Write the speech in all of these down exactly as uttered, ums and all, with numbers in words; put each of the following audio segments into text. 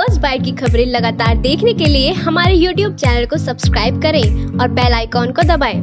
First bite की खबरें लगातार देखने के लिए हमारे यूट्यूब चैनल को सब्सक्राइब करें और बेल आइकॉन को दबाएं।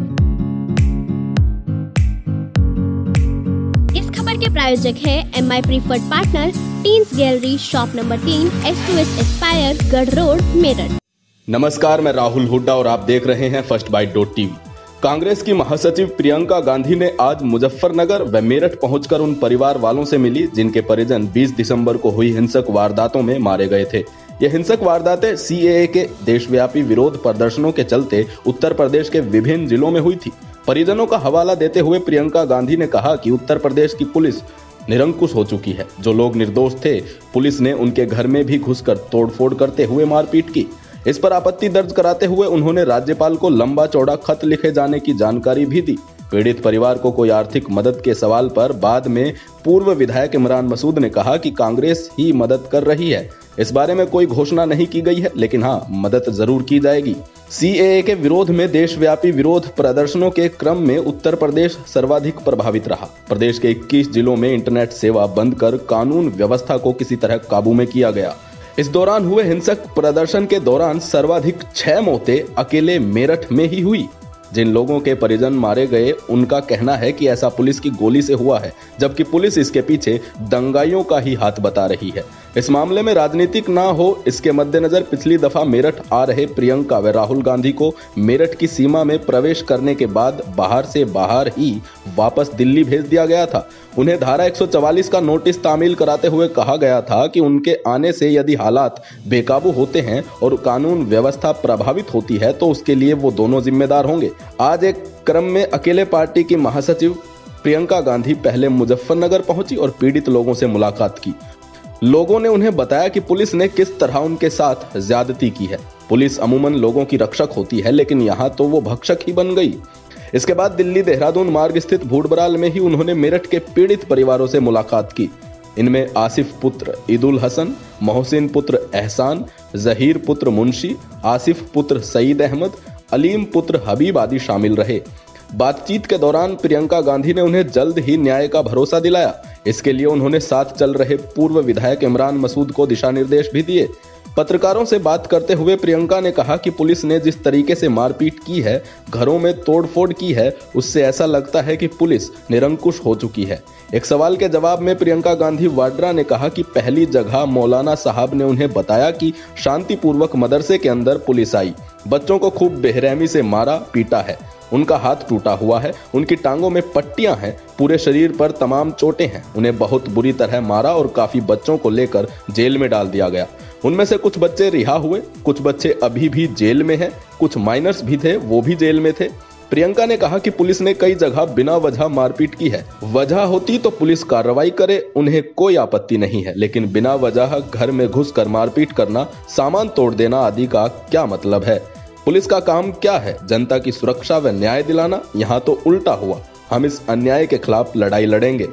इस खबर के प्रायोजक है M I preferred partner, teens gallery, shop number तीन, S two S aspire, Garh road, Meerut. नमस्कार, मैं राहुल हुड्डा और आप देख रहे हैं first bite dot TV. Congress की महासचिव प्रियंका गांधी ने आज मुजफ्फरनगर व मेरठ पहुंचकर उन परिवार वालों से मिली जिनके परिजन बीस दिसंबर को हुई हिंसक वारदातों में मारे गए थे। ये हिंसक वारदातें सी ए ए के देशव्यापी विरोध प्रदर्शनों के चलते उत्तर प्रदेश के विभिन्न जिलों में हुई थी। परिजनों का हवाला देते हुए प्रियंका गांधी ने कहा कि उत्तर प्रदेश की पुलिस निरंकुश हो चुकी है। जो लोग निर्दोष थे, पुलिस ने उनके घर में भी घुसकर तोड़फोड़ करते हुए मारपीट की। इस पर आपत्ति दर्ज कराते हुए उन्होंने राज्यपाल को लंबा चौड़ा खत लिखे जाने की जानकारी भी दी। पीड़ित परिवार को कोई आर्थिक मदद के सवाल पर बाद में पूर्व विधायक इमरान मसूद ने कहा कि कांग्रेस ही मदद कर रही है। इस बारे में कोई घोषणा नहीं की गई है, लेकिन हाँ, मदद जरूर की जाएगी। सी ए ए के विरोध में देशव्यापी विरोध प्रदर्शनों के क्रम में उत्तर प्रदेश सर्वाधिक प्रभावित रहा। प्रदेश के इक्कीस जिलों में इंटरनेट सेवा बंद कर कानून व्यवस्था को किसी तरह काबू में किया गया। इस दौरान हुए हिंसक प्रदर्शन के दौरान सर्वाधिक छह मौतें अकेले मेरठ में ही हुई। जिन लोगों के परिजन मारे गए, उनका कहना है कि ऐसा पुलिस की गोली से हुआ है, जबकि पुलिस इसके पीछे दंगाइयों का ही हाथ बता रही है। इस मामले में राजनीतिक ना हो, इसके मद्देनजर पिछली दफा मेरठ आ रहे प्रियंका व राहुल गांधी को मेरठ की सीमा में प्रवेश करने के बाद बाहर से बाहर ही वापस दिल्ली भेज दिया गया था। उन्हें धारा एक सौ चवालीस का नोटिस तामील कराते हुए कहा गया था कि उनके आने से यदि हालात बेकाबू होते हैं और कानून व्यवस्था प्रभावित होती है तो उसके लिए वो दोनों जिम्मेदार होंगे। आज एक क्रम में अकेले पार्टी की महासचिव प्रियंका गांधी पहले मुजफ्फरनगर पहुंची और पीड़ित लोगों से मुलाकात की। लोगों ने उन्हें बताया कि पुलिस ने किस तरह उनके साथ ज्यादती की है। पुलिस अमूमन लोगों की रक्षक होती है, लेकिन यहाँ तो वो भक्षक ही बन गई। इसके बाद दिल्ली देहरादून मार्ग स्थित भूडबराल में ही उन्होंने मेरठ के पीड़ित परिवारों से मुलाकात की। इनमें आसिफ पुत्र ईदुल हसन, मोहसिन पुत्र एहसान, जहीर पुत्र मुंशी, आसिफ पुत्र सईद अहमद, अलीम पुत्र हबीब आदि शामिल रहे। बातचीत के दौरान प्रियंका गांधी ने उन्हें जल्द ही न्याय का भरोसा दिलाया। इसके लिए उन्होंने साथ चल रहे पूर्व विधायक इमरान मसूद को दिशा निर्देश भी दिए। पत्रकारों से बात करते हुए प्रियंका ने कहा कि पुलिस ने जिस तरीके से मारपीट की है, घरों में तोड़फोड़ की है, उससे ऐसा लगता है कि पुलिस निरंकुश हो चुकी है। एक सवाल के जवाब में प्रियंका गांधी वाड्रा ने कहा कि पहली जगह मौलाना साहब ने उन्हें बताया कि शांतिपूर्वक मदरसे के अंदर पुलिस आई, बच्चों को खूब बेरहमी से मारा पीटा है, उनका हाथ टूटा हुआ है, उनकी टांगों में पट्टियां हैं, पूरे शरीर पर तमाम चोटें हैं, उन्हें बहुत बुरी तरह मारा और काफी बच्चों को लेकर जेल में डाल दिया गया। उनमें से कुछ बच्चे रिहा हुए, कुछ बच्चे अभी भी जेल में हैं, कुछ माइनर्स भी थे, वो भी जेल में थे। प्रियंका ने कहा कि पुलिस ने कई जगह बिना वजह मारपीट की है। वजह होती तो पुलिस कार्रवाई करे, उन्हें कोई आपत्ति नहीं है, लेकिन बिना वजह घर में घुसकर मारपीट करना, सामान तोड़ देना आदि का क्या मतलब है? पुलिस का काम क्या है? जनता की सुरक्षा व न्याय दिलाना। यहाँ तो उल्टा हुआ। हम इस अन्याय के खिलाफ लड़ाई लड़ेंगे।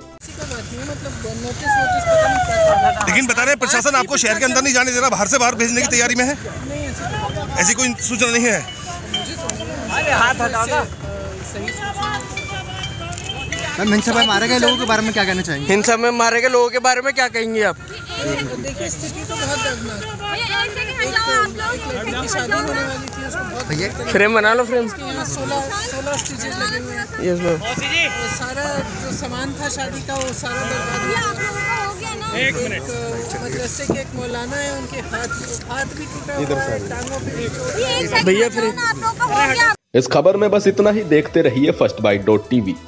लेकिन बता रहे प्रशासन आपको शहर के अंदर नहीं जाने दे रहा, बाहर से बाहर भेजने की तैयारी में है। ऐसी कोई सूचना नहीं है। मैम, हिंसा में मारे गए लोगों के बारे में क्या कहना चाहेंगे? हिंसा में मारे गए लोगों के बारे में क्या कहेंगे आप? देखिए, स्थिति तो बहुत दर्दनाक है। एक लड़की की शादी होने वाली थी, उसको बहुत फ्रेम बना लो। फ्रेम यहाँ सोलह सोलह स्टिचेस लगे हुए हैं। Yes ma'am. सारा जो सामान था शादी का, वो सारा बर्बाद हो गया। एक मदरसे के एक मौलाना है, उनके हाथ हाथ भी टूटा हुआ है, टांगों पे भी चोट है। भैया फ्रेम। इस खबर में बस इतना ही। देखते रहिए फर्स्ट बाइट डॉट टीवी।